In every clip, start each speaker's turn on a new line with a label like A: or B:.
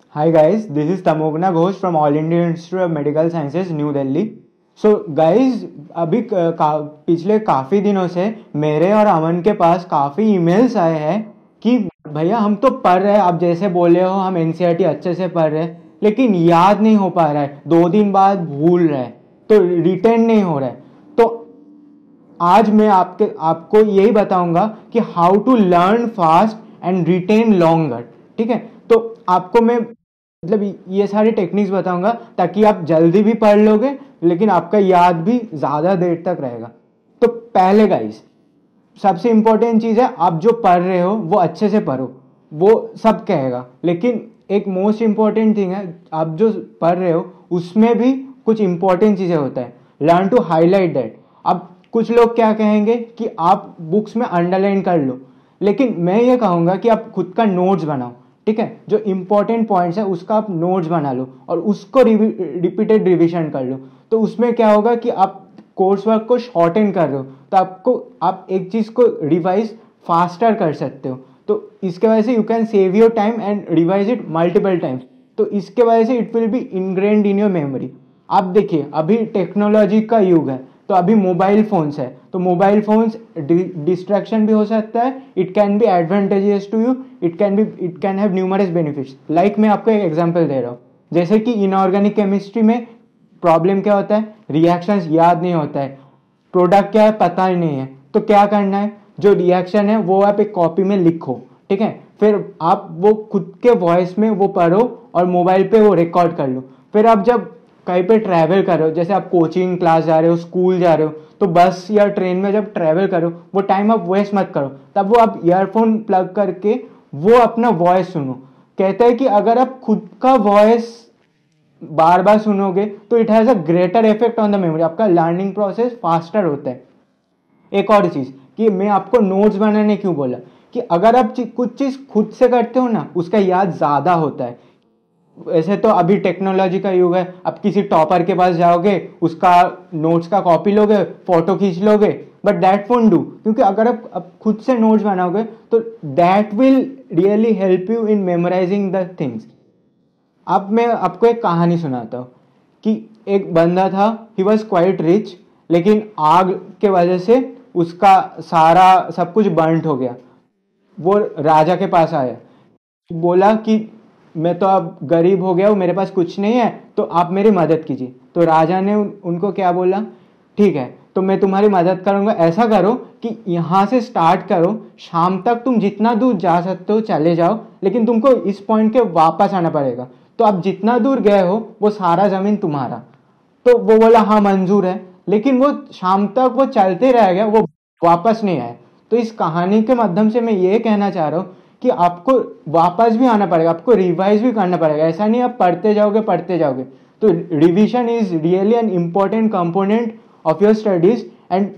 A: Hi guys, this is Tomoghna Ghosh from All India Institute of Medical Sciences, New Delhi. So guys, अभी पिछले काफ़ी दिनों से मेरे और अमन के पास काफ़ी ईमेल्स आए हैं कि भैया हम तो पढ़ रहे हैं, आप जैसे बोले हो हम एनसीईआरटी अच्छे से पढ़ रहे हैं, लेकिन याद नहीं हो पा रहा है, 2 दिन बाद भूल रहे हैं, तो रिटेन नहीं हो रहा है। तो आज मैं आपको यही बताऊंगा कि how to learn fast and retain longer. ठीक है, तो आपको मैं मतलब ये सारी टेक्निक्स बताऊंगा ताकि आप जल्दी भी पढ़ लोगे लेकिन आपका याद भी ज़्यादा देर तक रहेगा। तो पहले गाइस, सबसे इंपॉर्टेंट चीज़ है आप जो पढ़ रहे हो वो अच्छे से पढ़ो, वो सब कहेगा, लेकिन एक मोस्ट इंपॉर्टेंट थिंग है आप जो पढ़ रहे हो उसमें भी कुछ इंपॉर्टेंट चीज़ें होता है। Learn to highlight that. अब कुछ लोग क्या कहेंगे कि आप बुक्स में अंडरलाइन कर लो, लेकिन मैं ये कहूँगा कि आप खुद का नोट्स बनाओ। ठीक है, जो इंपॉर्टेंट पॉइंट्स है उसका आप नोट्स बना लो और उसको रिपीटेड रिविजन कर लो। तो उसमें क्या होगा कि आप कोर्स वर्क को शॉर्टन कर रहे हो, तो आप एक चीज़ को रिवाइज फास्टर कर सकते हो। तो इसके वजह से you can save your time and revise it multiple times. तो इसके वजह से it will be ingrained in your memory. आप देखिए अभी टेक्नोलॉजी का युग है, तो अभी मोबाइल फोन्स है, तो मोबाइल फोन्स डिस्ट्रैक्शन भी हो सकता है, it can be advantageous to you, it can have numerous benefits. Like मैं आपको एक एग्जांपल दे रहा हूँ, जैसे कि इनऑर्गेनिक केमिस्ट्री में प्रॉब्लम क्या होता है, रिएक्शंस याद नहीं होता है, प्रोडक्ट क्या है पता ही नहीं है। तो क्या करना है, जो रिएक्शन है वो आप एक कॉपी में लिखो। ठीक है, फिर आप वो खुद के वॉइस में वो पढ़ो और मोबाइल पे वो रिकॉर्ड कर लो। फिर आप जब कहीं पे ट्रैवल कर रहे हो, जैसे आप कोचिंग क्लास जा रहे हो, स्कूल जा रहे हो, तो बस या ट्रेन में जब ट्रैवल करो वो टाइम आप वेस्ट मत करो, तब वो आप ईयरफोन प्लग करके वो अपना वॉइस सुनो। कहते हैं कि अगर आप खुद का वॉइस बार बार सुनोगे तो it has a greater effect on the memory, आपका लर्निंग प्रोसेस फास्टर होता है। एक और चीज़ कि मैं आपको नोट्स बनाने क्यों बोला, कि अगर आप कुछ चीज़ खुद से करते हो ना उसका याद ज़्यादा होता है। वैसे तो अभी टेक्नोलॉजी का युग है, आप किसी टॉपर के पास जाओगे, उसका नोट्स का कॉपी लोगे, फोटो खींच लोगे, बट दैट वोंट डू, क्योंकि अगर आप खुद से नोट्स बनाओगे तो that will really help you in memorising the things. अब मैं आपको एक कहानी सुनाता हूँ कि एक बंदा था, ही वॉज क्वाइट रिच, लेकिन आग के वजह से उसका सारा सब कुछ बर्न्ट हो गया। वो राजा के पास आया, बोला कि मैं तो अब गरीब हो गया हूँ, मेरे पास कुछ नहीं है, तो आप मेरी मदद कीजिए। तो राजा ने उनको क्या बोला, ठीक है तो मैं तुम्हारी मदद करूँगा, ऐसा करो कि यहाँ से स्टार्ट करो, शाम तक तुम जितना दूर जा सकते हो चले जाओ, लेकिन तुमको इस पॉइंट के वापस आना पड़ेगा। तो आप जितना दूर गए हो वो सारा ज़मीन तुम्हारा। तो वो बोला हाँ मंजूर है, लेकिन वो शाम तक वो चलते रह गया, वो वापस नहीं आया। तो इस कहानी के माध्यम से मैं ये कहना चाह रहा हूँ कि आपको वापस भी आना पड़ेगा, आपको रिवाइज भी करना पड़ेगा। ऐसा नहीं आप पढ़ते जाओगे। तो revision is really an important component of your studies and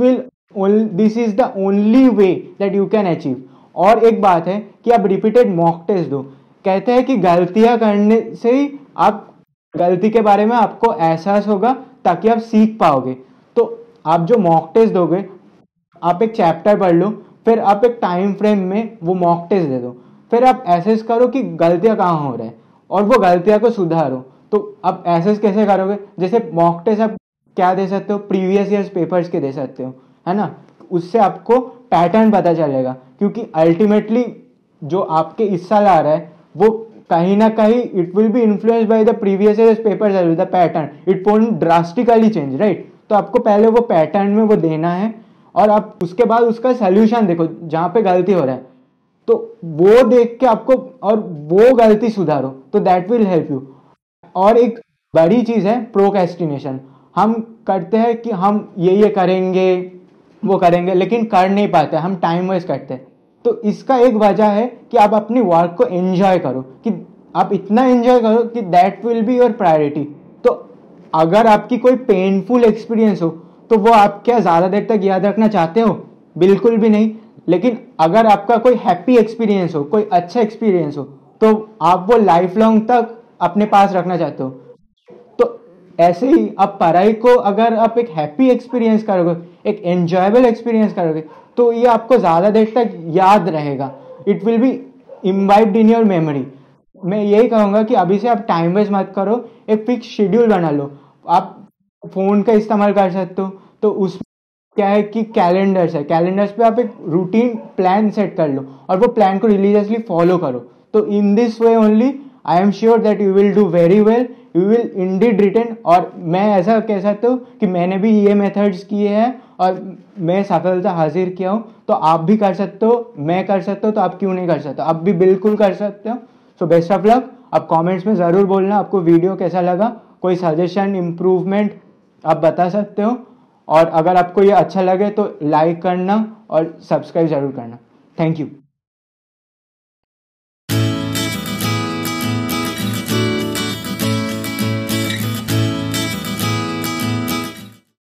A: this is the only way that you can achieve. और एक बात है कि आप रिपीटेड मॉक टेस्ट दो। कहते हैं कि गलतियां करने से ही आप गलती के बारे में आपको एहसास होगा, ताकि आप सीख पाओगे। तो आप जो मॉक टेस्ट दोगे, आप एक चैप्टर पढ़ लो, फिर आप एक टाइम फ्रेम में वो मॉक टेस्ट दे दो, फिर आप एसेस करो कि गलतियां कहाँ हो रहे हैं और वो गलतियां को सुधारो। तो आप एसेस कैसे करोगे, जैसे मॉक टेस्ट आप क्या दे सकते हो, प्रीवियस ईयर्स पेपर्स के दे सकते हो, है ना। उससे आपको पैटर्न पता चलेगा, क्योंकि अल्टीमेटली जो आपके इस साल आ रहा है वो कहीं ना कहीं it will be influenced by the previous years papers as the pattern, it won't drastically change, right. तो आपको पहले वो पैटर्न में वो देना है और आप उसके बाद उसका सोल्यूशन देखो जहाँ पे गलती हो रहा है, तो वो देख के आपको और वो गलती सुधारो, तो दैट विल हेल्प यू। और एक बड़ी चीज़ है प्रोक्रेस्टिनेशन। हम करते हैं कि हम ये करेंगे वो करेंगे, लेकिन कर नहीं पाते, हम टाइम वेस्ट करते हैं। तो इसका एक वजह है कि आप अपनी वर्क को एंजॉय करो, कि आप इतना एंजॉय करो कि that will be your priority. तो अगर आपकी कोई पेनफुल एक्सपीरियंस हो तो वो आप क्या ज़्यादा देर तक याद रखना चाहते हो, बिल्कुल भी नहीं। लेकिन अगर आपका कोई हैप्पी एक्सपीरियंस हो, कोई अच्छा एक्सपीरियंस हो, तो आप वो लाइफ लॉन्ग तक अपने पास रखना चाहते हो। तो ऐसे ही आप पढ़ाई को अगर आप एक हैप्पी एक्सपीरियंस करोगे, एक एंजॉयबल एक्सपीरियंस करोगे, तो ये आपको ज़्यादा देर तक याद रहेगा, it will be imbibed in your memory. मैं यही कहूँगा कि अभी से आप टाइम वेस्ट मत करो, एक फिक्स शेड्यूल बना लो। आप फ़ोन का इस्तेमाल कर सकते हो, तो उस क्या है कि कैलेंडर्स है, कैलेंडर्स पे आप एक रूटीन प्लान सेट कर लो और वो प्लान को रिलीजियसली फॉलो करो। तो in this way only I am sure that you will do very well, you will indeed return. और मैं ऐसा कह सकता हूँ कि मैंने भी ये मेथड्स किए हैं और मैं सफलता हासिल किया हूँ, तो आप भी कर सकते हो, मैं कर सकता हूँ, तो आप क्यों नहीं कर सकते? आप भी बिल्कुल कर सकते हो। So best of luck. आप कमेंट्स में ज़रूर बोलना आपको वीडियो कैसा लगा, कोई सजेशन इम्प्रूवमेंट आप बता सकते हो। और अगर आपको ये अच्छा लगे तो लाइक करना और सब्सक्राइब ज़रूर करना। Thank you.